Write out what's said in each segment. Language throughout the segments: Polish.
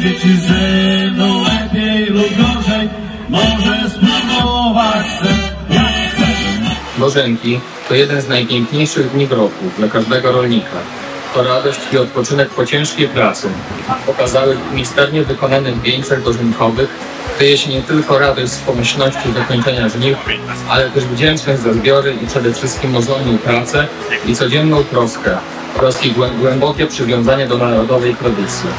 czy ze mną lepiej lub gorzej, może spróbować chcę, jak chcę. Dożynki to jeden z najpiękniejszych dni w roku dla każdego rolnika. To radość i odpoczynek po ciężkiej pracy. Pokazały w misternie wykonanych wieńcach dożynkowych kryje się nie tylko radość z pomyślności zakończenia żniw, ale też wdzięczność za zbiory i przede wszystkim mozolną pracę i codzienną troskę oraz ich głębokie przywiązanie do narodowej tradycji.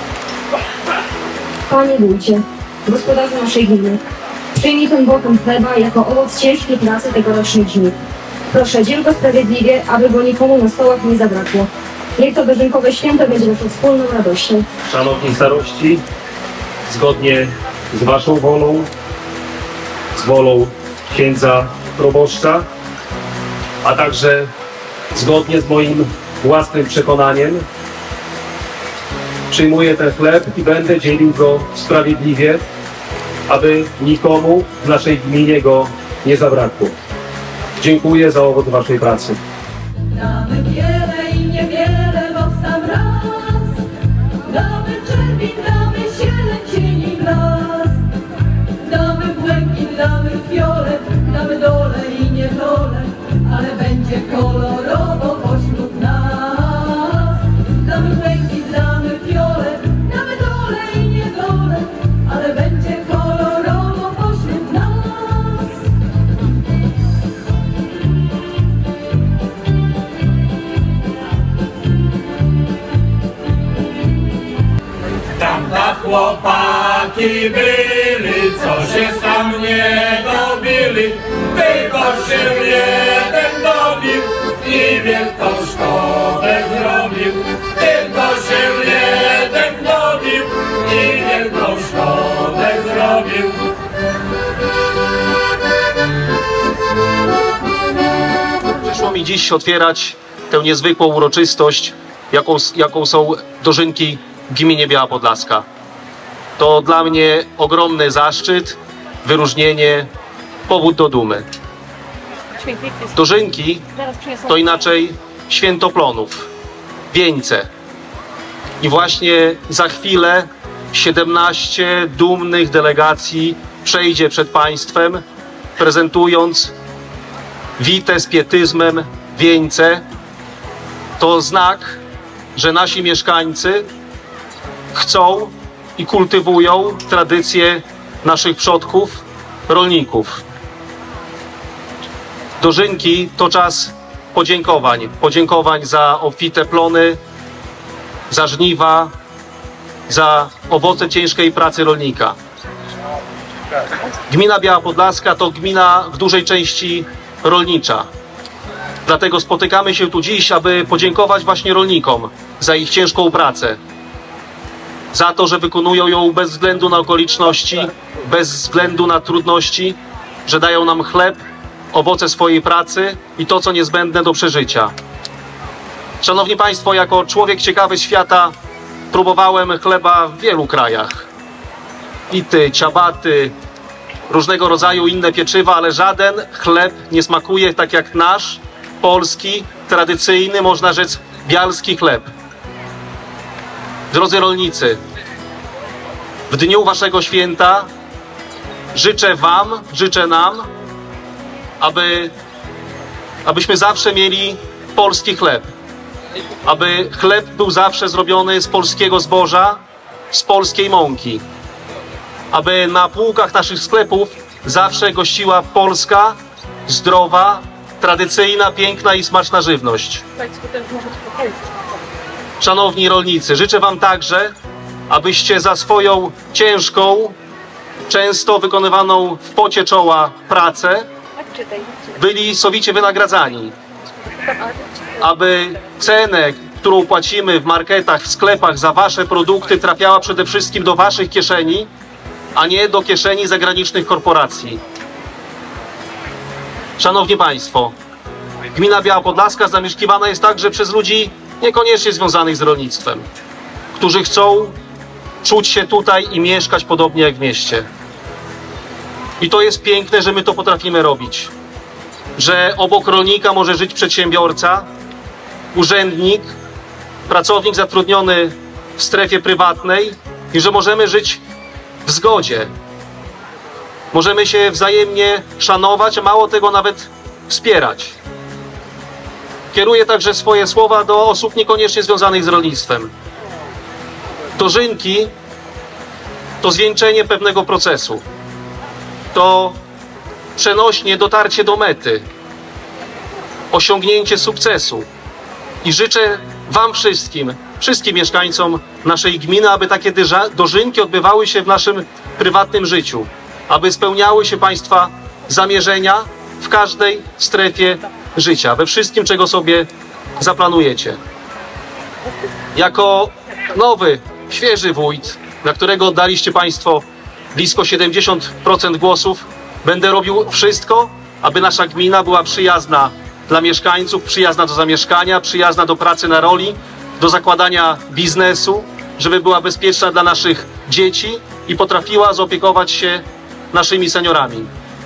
Panie wójcie, gospodarzu naszej gminy, przyjmij ten bokiem chleba jako owoc ciężkiej pracy tegorocznych żniw. Proszę, dziel go sprawiedliwie, aby go nikomu na stołach nie zabrakło. Niech to dożynkowe święto będzie naszą wspólną radością. Szanowni starości, zgodnie z waszą wolą, z wolą księdza proboszcza, a także zgodnie z moim własnym przekonaniem, przyjmuję ten chleb i będę dzielił go sprawiedliwie, aby nikomu w naszej gminie go nie zabrakło. Dziękuję za owoc waszej pracy. Damy wiele i niewiele, bo w sam raz. Damy czerwień, damy zieleń, cień i blask. Damy błękit, damy fiolet, damy dole i niedole, ale będzie kolorowo pośród nas. Damy błękit, damy fiolet, damy dole i niedole, ale będzie kolorowo pośród nas. Tamta chłopaki byli, co się sam nie dobili, tylko się jeden dobił i wielką szkodę zrobił. Tylko się jeden dobił i wielką szkodę zrobił. Przyszło mi dziś otwierać tę niezwykłą uroczystość, jaką są dożynki w gminie Biała Podlaska. To dla mnie ogromny zaszczyt, wyróżnienie, powód do dumy. Dożynki to inaczej święto plonów, wieńce. I właśnie za chwilę 17 dumnych delegacji przejdzie przed państwem, prezentując wite z pietyzmem wieńce. To znak, że nasi mieszkańcy chcą i kultywują tradycje naszych przodków, rolników. Dożynki to czas podziękowań. Podziękowań za obfite plony, za żniwa, za owoce ciężkiej pracy rolnika. Gmina Biała Podlaska to gmina w dużej części rolnicza. Dlatego spotykamy się tu dziś, aby podziękować właśnie rolnikom za ich ciężką pracę. Za to, że wykonują ją bez względu na okoliczności, bez względu na trudności, że dają nam chleb, owoce swojej pracy i to, co niezbędne do przeżycia. Szanowni Państwo, jako człowiek ciekawy świata próbowałem chleba w wielu krajach. Pity, ciabaty, różnego rodzaju inne pieczywa, ale żaden chleb nie smakuje tak jak nasz, polski, tradycyjny, można rzec bialski chleb. Drodzy rolnicy, w dniu waszego święta życzę wam, życzę nam, abyśmy zawsze mieli polski chleb. Aby chleb był zawsze zrobiony z polskiego zboża, z polskiej mąki. Aby na półkach naszych sklepów zawsze gościła polska, zdrowa, tradycyjna, piękna i smaczna żywność. Szanowni rolnicy, życzę wam także, abyście za swoją ciężką, często wykonywaną w pocie czoła pracę byli sowicie wynagradzani. Aby cenę, którą płacimy w marketach, w sklepach za wasze produkty trafiała przede wszystkim do waszych kieszeni, a nie do kieszeni zagranicznych korporacji. Szanowni Państwo, gmina Biała Podlaska zamieszkiwana jest także przez ludzi niekoniecznie związanych z rolnictwem, którzy chcą czuć się tutaj i mieszkać podobnie jak w mieście. I to jest piękne, że my to potrafimy robić. Że obok rolnika może żyć przedsiębiorca, urzędnik, pracownik zatrudniony w strefie prywatnej i że możemy żyć w zgodzie. Możemy się wzajemnie szanować, a mało tego nawet wspierać. Kieruję także swoje słowa do osób niekoniecznie związanych z rolnictwem. Dożynki to zwieńczenie pewnego procesu. To przenośnie dotarcie do mety, osiągnięcie sukcesu. I życzę Wam wszystkim mieszkańcom naszej gminy, aby takie dożynki odbywały się w naszym prywatnym życiu, aby spełniały się Państwa zamierzenia w każdej strefie życia, we wszystkim, czego sobie zaplanujecie. Jako nowy, świeży wójt, na którego oddaliście Państwo blisko 70% głosów, będę robił wszystko, aby nasza gmina była przyjazna dla mieszkańców, przyjazna do zamieszkania, przyjazna do pracy na roli, do zakładania biznesu, żeby była bezpieczna dla naszych dzieci i potrafiła zaopiekować się naszymi seniorami.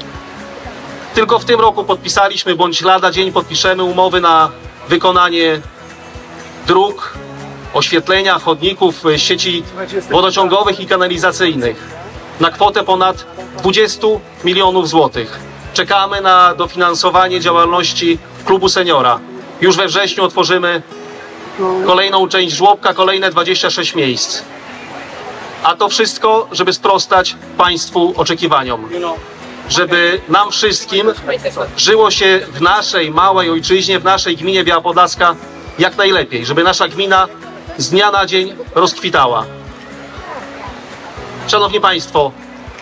Tylko w tym roku podpisaliśmy, bądź lada dzień podpiszemy umowy na wykonanie dróg, oświetlenia, chodników, sieci wodociągowych i kanalizacyjnych na kwotę ponad 20 milionów złotych. Czekamy na dofinansowanie działalności klubu seniora. Już we wrześniu otworzymy kolejną część żłobka, kolejne 26 miejsc. A to wszystko, żeby sprostać Państwu oczekiwaniom. Żeby nam wszystkim żyło się w naszej małej ojczyźnie, w naszej gminie Biała Podlaska jak najlepiej. Żeby nasza gmina z dnia na dzień rozkwitała. Szanowni Państwo,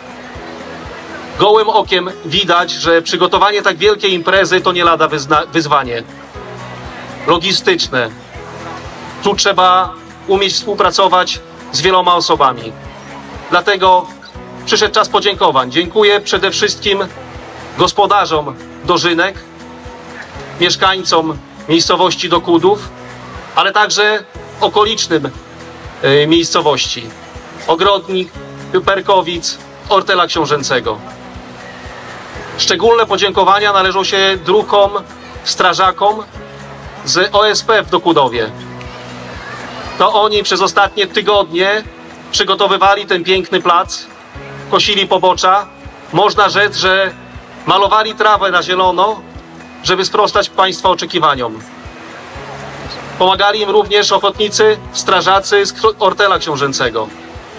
gołym okiem widać, że przygotowanie tak wielkiej imprezy to nie lada wyzwanie logistyczne. Tu trzeba umieć współpracować z wieloma osobami. Dlatego przyszedł czas podziękowań. Dziękuję przede wszystkim gospodarzom dożynek, mieszkańcom miejscowości Dokudów, ale także okolicznym miejscowości. Ogrodnik, Perkowic, Ortela Książęcego. Szczególne podziękowania należą się druhom, strażakom z OSP w Dokudowie. To oni przez ostatnie tygodnie przygotowywali ten piękny plac, kosili pobocza. Można rzec, że malowali trawę na zielono, żeby sprostać Państwa oczekiwaniom. Pomagali im również ochotnicy, strażacy z Ortela Książęcego.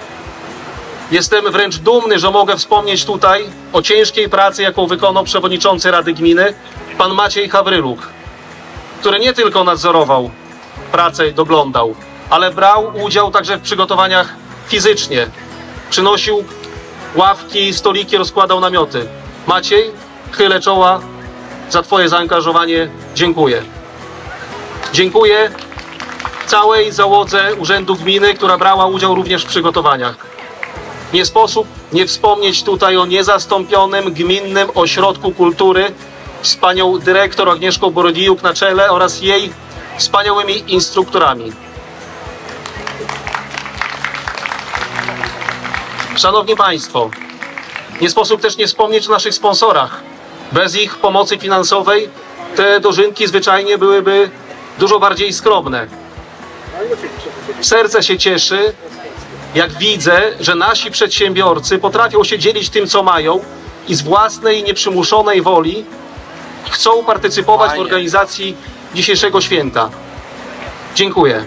Jestem wręcz dumny, że mogę wspomnieć tutaj o ciężkiej pracy, jaką wykonał przewodniczący Rady Gminy, pan Maciej Hawryluk, który nie tylko nadzorował pracę, doglądał, ale brał udział także w przygotowaniach fizycznie. Przynosił ławki, stoliki, rozkładał namioty. Maciej, chylę czoła za Twoje zaangażowanie. Dziękuję. Dziękuję całej załodze Urzędu Gminy, która brała udział również w przygotowaniach. Nie sposób nie wspomnieć tutaj o niezastąpionym Gminnym Ośrodku Kultury z panią dyrektor Agnieszką Borodijuk na czele oraz jej wspaniałymi instruktorami. Szanowni Państwo, nie sposób też nie wspomnieć o naszych sponsorach. Bez ich pomocy finansowej te dożynki zwyczajnie byłyby dużo bardziej skromne. Serce się cieszy, jak widzę, że nasi przedsiębiorcy potrafią się dzielić tym, co mają i z własnej, nieprzymuszonej woli chcą partycypować w organizacji dzisiejszego święta. Dziękuję.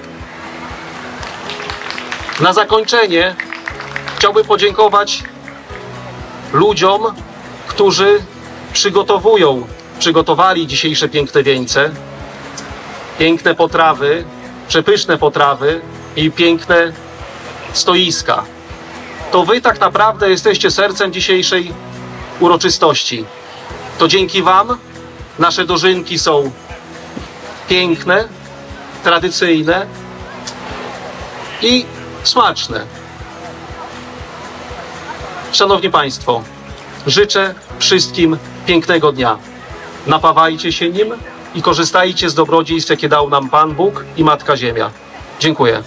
Na zakończenie chciałbym podziękować ludziom, którzy przygotowali dzisiejsze piękne wieńce, piękne potrawy, przepyszne potrawy i piękne stoiska. To Wy tak naprawdę jesteście sercem dzisiejszej uroczystości. To dzięki Wam nasze dożynki są piękne, tradycyjne i smaczne. Szanowni Państwo, życzę wszystkim pięknego dnia. Napawajcie się nim i korzystajcie z dobrodziejstw, jakie dał nam Pan Bóg i Matka Ziemia. Dziękuję.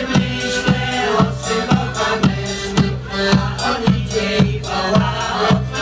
Oni dzień woła.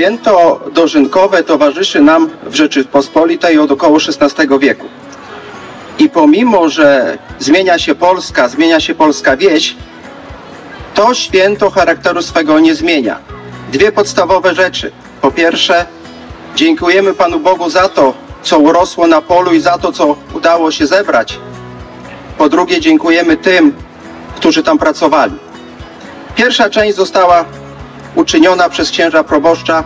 Święto dożynkowe towarzyszy nam w Rzeczypospolitej od około XVI wieku. I pomimo, że zmienia się polska wieś, to święto charakteru swego nie zmienia. Dwie podstawowe rzeczy. Po pierwsze, dziękujemy Panu Bogu za to, co urosło na polu i za to, co udało się zebrać. Po drugie, dziękujemy tym, którzy tam pracowali. Pierwsza część została uczyniona przez księża proboszcza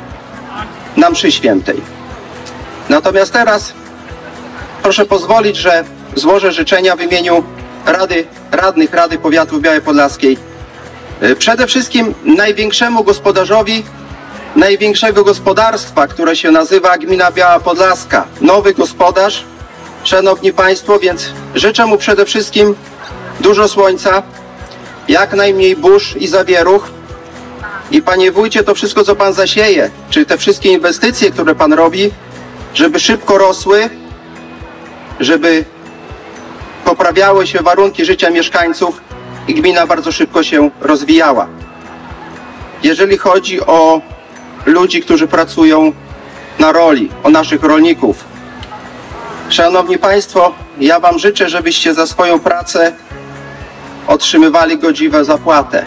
na mszy świętej. Natomiast teraz proszę pozwolić, że złożę życzenia w imieniu radnych Rady Powiatu Białej Podlaskiej. Przede wszystkim największemu gospodarzowi największego gospodarstwa, które się nazywa gmina Biała Podlaska. Nowy gospodarz, szanowni państwo, więc życzę mu przede wszystkim dużo słońca, jak najmniej burz i zawieruch. I panie wójcie, to wszystko, co pan zasieje, czy te wszystkie inwestycje, które pan robi, żeby szybko rosły, żeby poprawiały się warunki życia mieszkańców i gmina bardzo szybko się rozwijała. Jeżeli chodzi o ludzi, którzy pracują na roli, o naszych rolników, szanowni państwo, ja wam życzę, żebyście za swoją pracę otrzymywali godziwą zapłatę.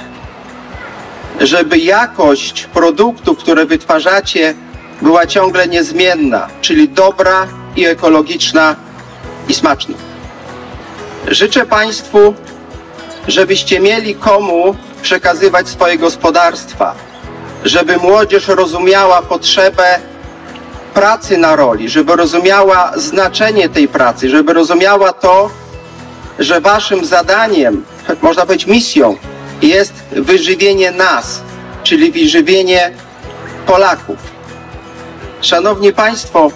Żeby jakość produktów, które wytwarzacie, była ciągle niezmienna, czyli dobra i ekologiczna i smaczna. Życzę państwu, żebyście mieli komu przekazywać swoje gospodarstwa, żeby młodzież rozumiała potrzebę pracy na roli, żeby rozumiała znaczenie tej pracy, żeby rozumiała to, że waszym zadaniem, można powiedzieć misją, jest wyżywienie nas, czyli wyżywienie Polaków. Szanowni państwo,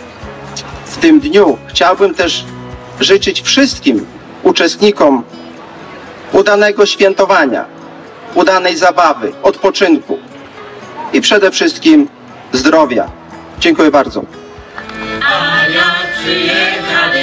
w tym dniu chciałbym też życzyć wszystkim uczestnikom udanego świętowania, udanej zabawy, odpoczynku i przede wszystkim zdrowia. Dziękuję bardzo. A jak przyjechali